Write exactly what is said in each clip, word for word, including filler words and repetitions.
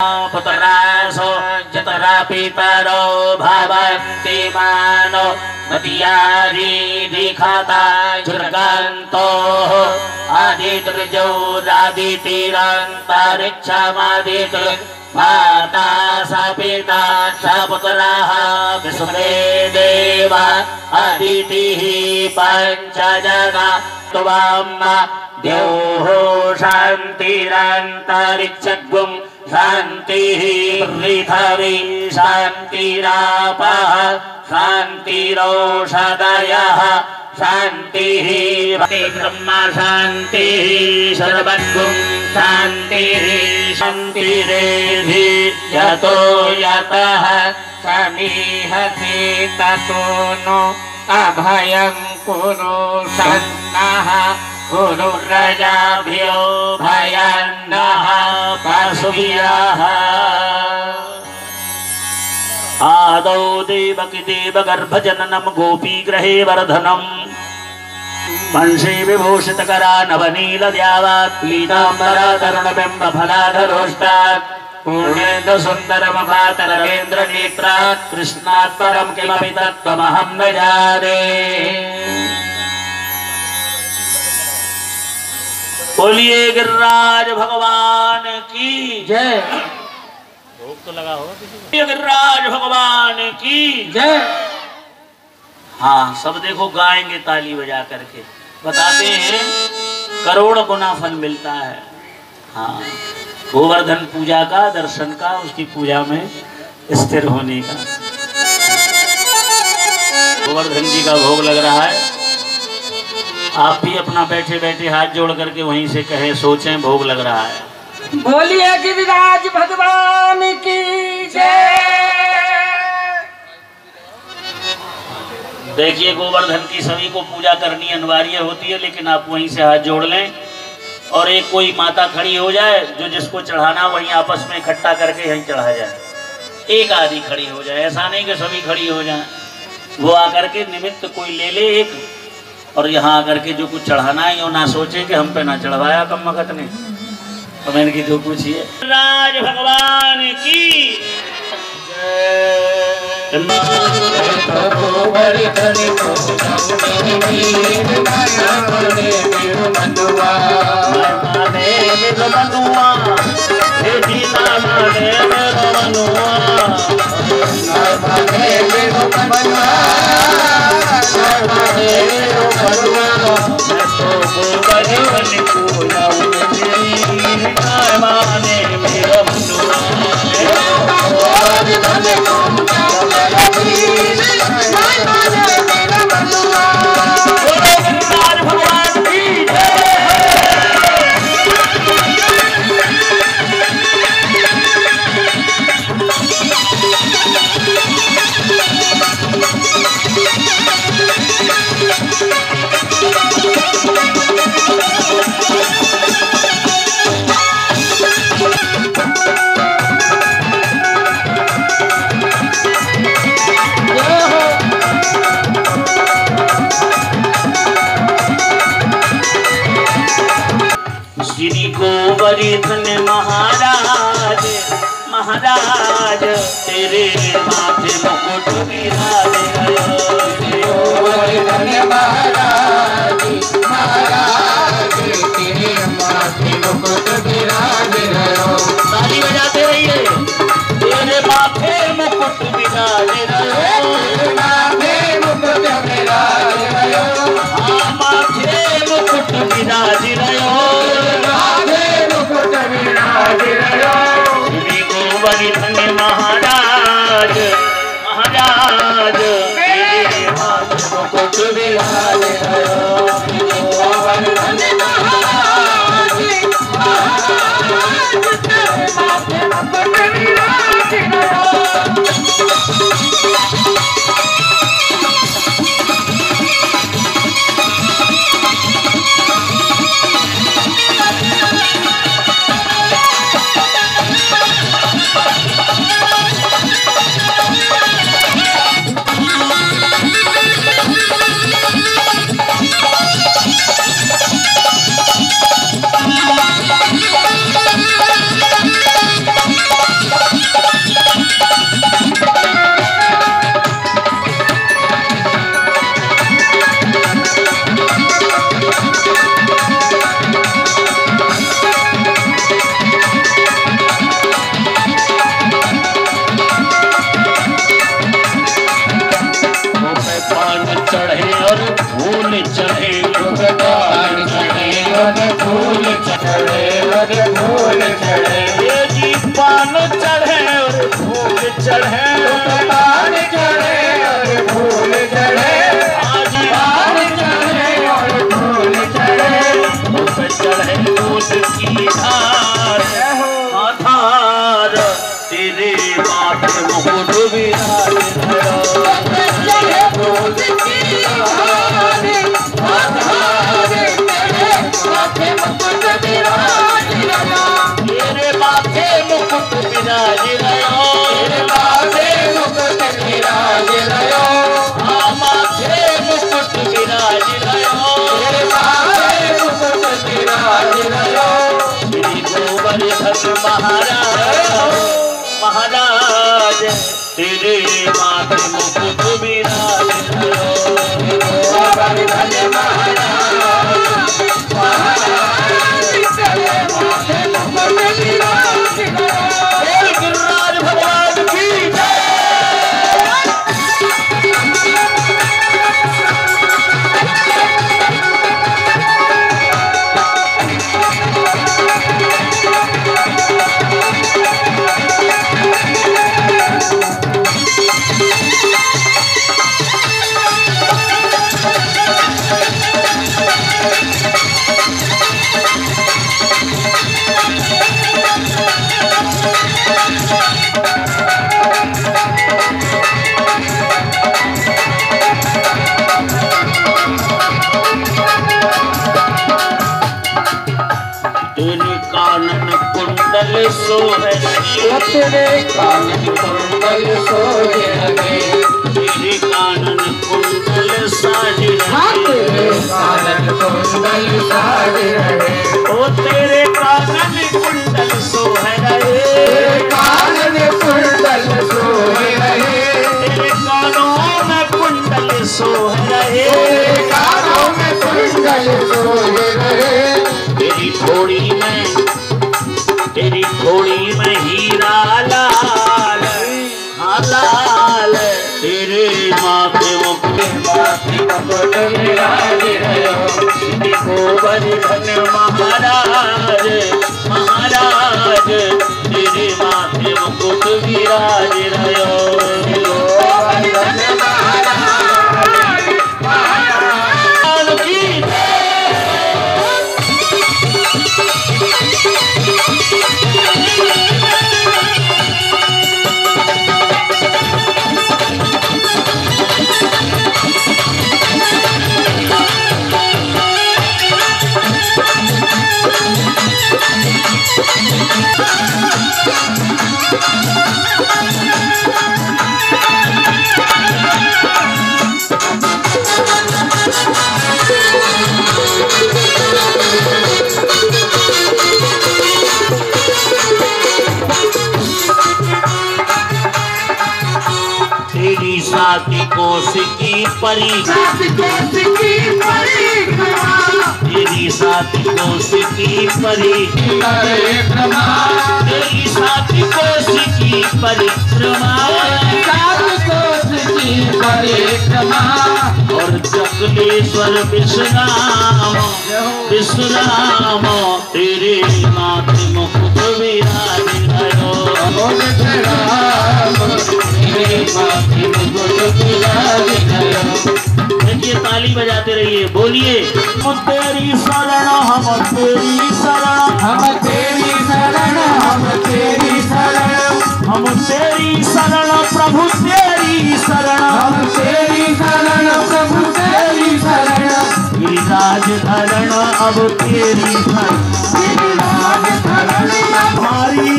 पुत्रासो जतरा पितरो भवन्ति मानो मतियारी दिखाता जुर्गन्तो आदित्योरादितिरन्तरिक्षमादित्र माता स पिता स पुत्रः विश्वे देवा अदितिः पञ्चजना त्वम् द्योः शान्तिरन्तरिक्षगुं शान्तिः पृथिवी शान्तिरापः शान्तिरोषधयः शान्तिः ब्रह्म शान्तिः सर्वगुं शान्तिः शान्तिरेधि यतो यतः समीहति ततो नो अभयं कुरु सन्नः गुरुरजाभ्यो भयन्नः पशुभ्यः। आदौ देवकी देवगर्भजननं गोपीगृहे वर्धनम् वंशे विभूषितकरा नवनीलद्यावात् पीताम्बरातरुणबिम्बफलाधरोष्टात् पूर्णेन्दु सुन्दरमुखातरवेन्द्रनेत्रात् कृष्णात् परं किमपि तत्त्वमहं न जाने। बोलिए गिरिराज भगवान की जय। भोग तो लगा होगा किसी को। गिरिराज भगवान की जय। हाँ सब देखो गाएंगे ताली बजा करके। बताते हैं करोड़ गुना फल मिलता है। हाँ गोवर्धन पूजा का, दर्शन का, उसकी पूजा में स्थिर होने का। गोवर्धन जी का भोग लग रहा है। आप भी अपना बैठे बैठे हाथ जोड़ करके वहीं से कहे, सोचें भोग लग रहा है। बोलिए गिरिराज भगवान की जय। देखिए गोवर्धन की सभी को पूजा करनी अनिवार्य होती है, लेकिन आप वहीं से हाथ जोड़ लें और एक कोई माता खड़ी हो जाए जो जिसको चढ़ाना वहीं आपस में इकट्ठा करके यहीं चढ़ा जाए। एक आदि खड़ी हो जाए, ऐसा नहीं कि सभी खड़ी हो जाए। वो आकर के निमित्त कोई ले ले एक, और यहाँ आकर के जो कुछ चढ़ाना है वो ना सोचे कि हम पे ना चढ़वाया कम वक्त ने। तो मैंने की तो पूछिए राज भगवान की गोवर्धन महाराज महाराज तेरे माथे मुकुट विराजे गोवर्धन महाराज महाराज तेरे माथे मुकुट विराजे। ताली बजाते रहिए। तेरे माथे मुकुट विराजे माथे मुकुट विराजे हाँ माथे मुकुट विराजे श्री गोवर्धन महाराज महाराज तेरे माथे मुकुट विराजे गोवर्धन महाराज महाराज तेरे माथे मुकुट विराजे। पान चढ़े और फूल चढ़े, पान चढ़े और फूल चढ़े, आज पान चढ़े और फूल चढ़े, मुख चढ़े दूध की धार, आधार तेरे माथे मुकुट विराज भयो। चढ़े दूध की धार, आधार तेरे माथे मुकुट विराज भयो। तेरे माथे मुकुट विराज भयो, तेरे माथे मुकुट विराज भयो, हाँ माथे मुकुट विराज भयो, तेरे माथे मुकुट विराज भयो। श्री गोवर्धन महाराज महाराज तेरे माथे मुकुट विराज भयो। गोवर्धन महाराज महाराज तेरे माथे मुकुट विराज भयो। बोल गिरिराज भगवान की जय। तेरे कानन कुंडल सोहे लगे, तेरे कानन कुंडल सोहे लगे, तेरे कानन कुंडल साजे तेरे लगे, कानन कुंडल साजे रहे, ओ तेरे कानन कुंडल सोहे तेरे लगे, कानन कुंडल सोहे रहे, तेरे कानों में कुंडल सोहे लगे, तेरे कानों में कुंडल सोहे रहे, तेरी थोड़ी में तेरी थोड़ी में हीरा लाल, हाँ लाल तेरे माथे मुकुट माथे मुकुट विराज भयो। श्री गोवर्धन महाराज महाराज तेरे माथे मुकुट विराज रहो। गोवर्धन महाराज महाराज की तेरी साथी कोस की परीक्षा, तेरी साथी कोस की परीक्षा, तेरी साथी कोस की परिक्रमा, और चकलेश्वर विश्राम विश्राम तेरे माथे मुकुट विराज भयो। देखिए ताली बजाते रहिए, बोलिए हम तेरी शरण हम तेरी शरण हम तेरी शरण हम तेरी शरण हम तेरी शरण प्रभु तेरी शरण हम तेरी शरण प्रभु तेरी शरण गिरिराज धरण अब तेरी शरण गिरिराज धरण हमारी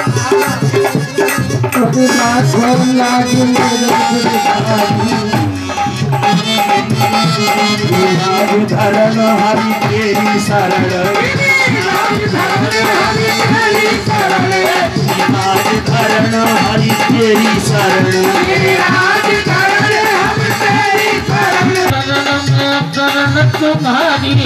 गिरिराज धरण हरि तेरी शरण गिरिराज धरण हरि तेरी शरण शरण तुम्हारी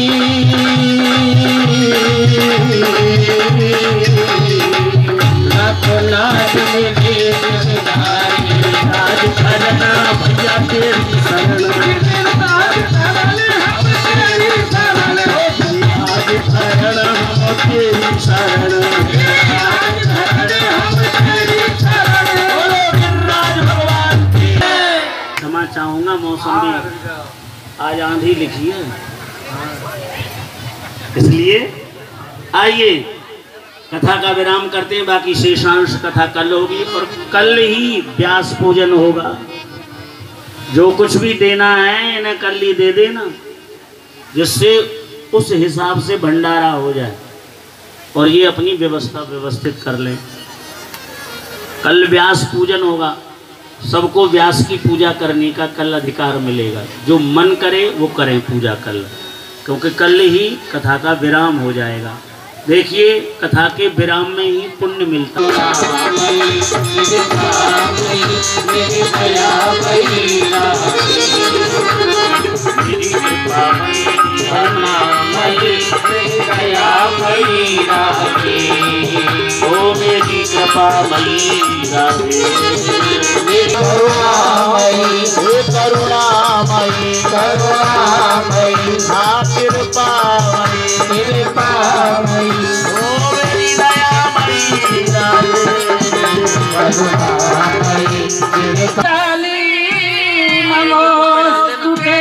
नाथ मिले राज धरण भैया तेरी शरण राज धरण हम तेरी शरण मौसम भी आज आंधी लिखी है, इसलिए आइए कथा का विराम करते हैं। बाकी शेषांश कथा कल होगी और कल ही व्यास पूजन होगा। जो कुछ भी देना है इन्हें कल ही दे देना, जिससे उस हिसाब से भंडारा हो जाए और ये अपनी व्यवस्था व्यवस्थित कर लें। कल व्यास पूजन होगा, सबको व्यास की पूजा करने का कल अधिकार मिलेगा। जो मन करे वो करें पूजा कल, क्योंकि कल ही कथा का विराम हो जाएगा। देखिए कथा के विराम में ही पुण्य मिलता है। ओ मेरी कृपा मई राधे, करुणामयी करुणामयी करुणामयी कृपामयी कृपामयी ओ मेरी दयामयी राधे, करुणामयी काली नमोस्तुते।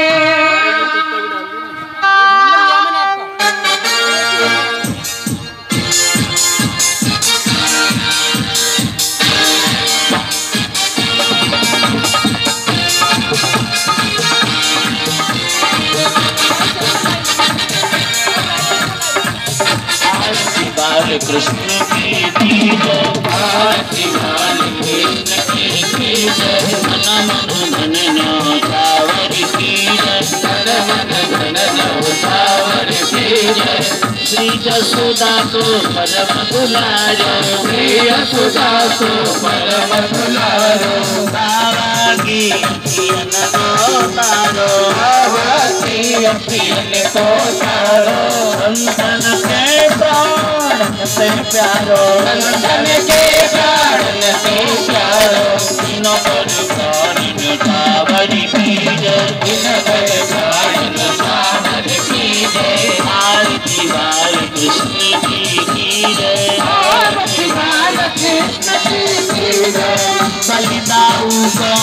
कृष्ण की जय, आरती बाल कृष्ण की जय, मन मन धन न्योछावर की जय, मन मन धन न्योछावर की जय। श्री जसोदा को परम दुलारो, श्री यशोदा को परम दुलारो, बाबा की अखियन को तारो, बाबा की अखियन को तारो, संतन के प्राण से प्यारो, संतन के प्राण से प्यारो, तीनों पर प्राण न्योछावर की जय, दिन भर प्राण न्योछावर की जय। आरती बाल कृष्ण की की जय, आरती बाल कृष्ण की जय। बलिदाऊ को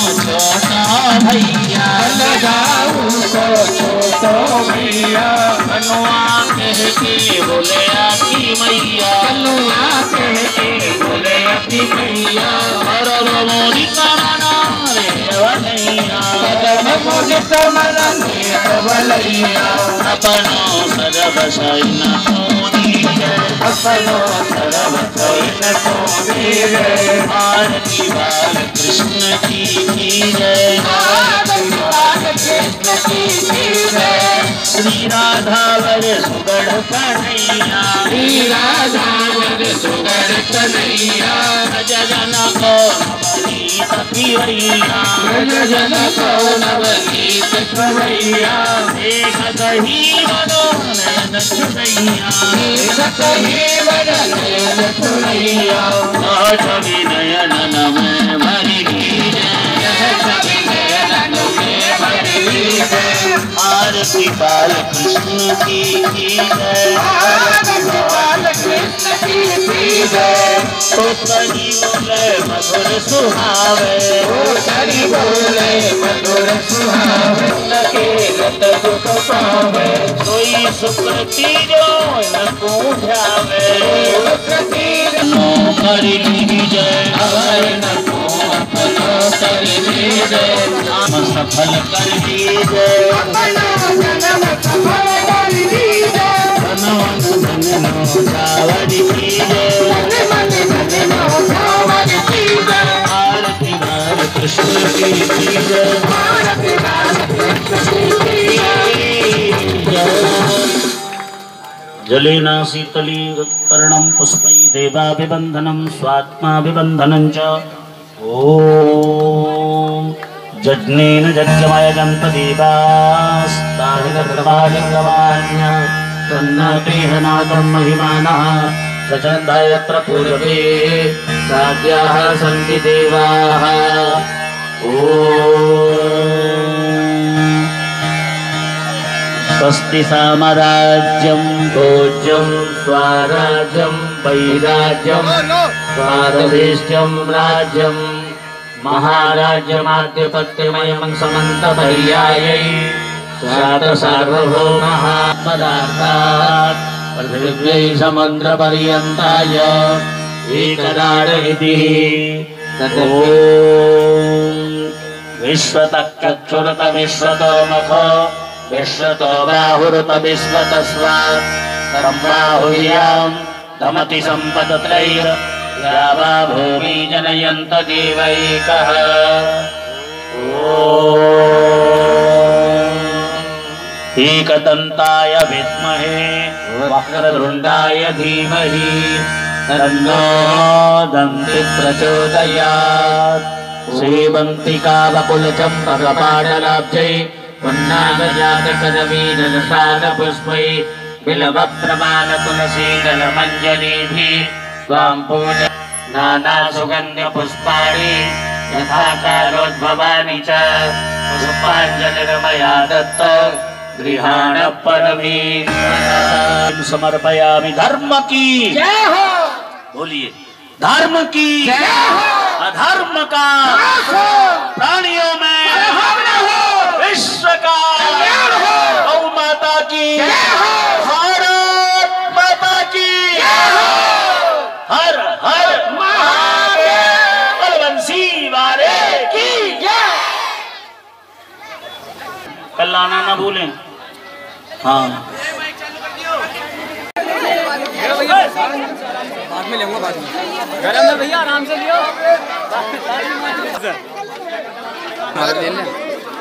छोटा भैया, बलिदाऊ को छोटा भैया, कनुआ कह के बोले आती मैया, कनुआ कह के बोले आती मैया, और मोरी करना रे वलैया, मुदित मन वलैया, अपनो सरब सैन मोदी जय, अपनो सरब सैन मोदी जय। आरती बाल कृष्ण की की जय, आरती बाल कृष्ण की जय। श्री राधा वर सुगढ़ कन्हैया, श्री राधा वर सुगढ़ कन्हैया, जन को नवनीत पिवैया, जन को नवनीत पिवैया, देखत ही मनोनयन छुटैया, देखत ही मनोनयन छुटैया, आठ विनयन में भरी आरती बाल कृष्ण की की जय, आरती बाल कृष्ण की जय। ओ करी बोले मधुर सुहावे, ओ करी बोले मधुर सुहावे, लगे रत दुख पावे, सोई सुकृति जो न को ध्यावे, सुकृति नो करी ली जय, हर न को अपनो कर लीजे, नाम सफल कर दीजय, अपना जन्म सफल कर लीजे, धन मन धन न्योछावर की जय, मन मन न्योछावर की जय। आरती बाल कृष्ण की की जय, आरती बाल कृष्ण की जय। जलेना शीतली कर्णं पुष्पै देवाभिवन्दनं स्वात्माभिवन्दनं च। ओम जज्ञेन जज्ञमय गणपतिवास्ताभिर्गवादिग्रवाण्य तन्नतेहनादं महिमानः सचन्दयत्र पूर्वे साध्याः सन्ति देवाः। ओम स्वस्ति साम्राज्यं भोज्यं स्वराज्यं वैराज्यं स्वारवेष्ट्यं राज्यं महाराज्य माध्यपत्यमयं समन्त पर्यायै सात सार्वभौमः पदार्थात् पृथिव्यै समुद्र पर्यन्ताय एकदाड इति विश्वतः चक्षुरत विश्वतो मुखो विश्वतो बाहुरुत विश्वतस्वात् सर्वबाहुर्यां दमति सम्पदत्रैर् या वा भूमि जनयन्त देवैकः एकदन्ताय विद्महे वक्रतुण्डाय धीमहि तन्नो दन्ति प्रचोदयात् श्रीवन्तिका वकुलचम्पकपाटलाब्जै पुन्नागजातकदवीरलसानपुष्पै बिल्वप्रमाणतुलसीदलमञ्जरीभिः त्वां पूज नानासुगन्ध्यपुष्पाणि यथा कालोद्भवानि च पुष्पाञ्जलिर्मया दत्त गृहाण परमेश्वर समर्पयामि। धर्म की जय हो, बोलिए धर्म की जय हो, अधर्म का प्राणियों में विश्व का गौ माता की जय हो, भारत माता की जय हो, हर हर महादेव, बलवंशी वाले की जय। कल आना ना भूलें। हाँ बाद में लेंगे, बाद में घर अंदर भैया आराम से लियो। हाँ ले ले।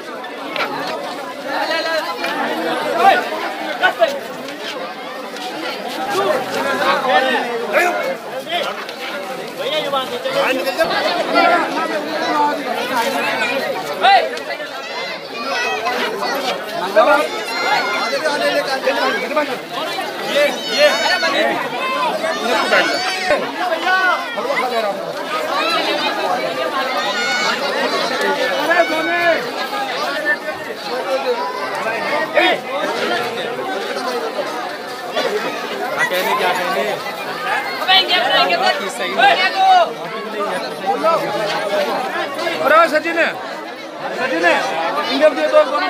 ये ये कहने क्या कहने सचिन है सचिन है इंडिया दे दो दोनों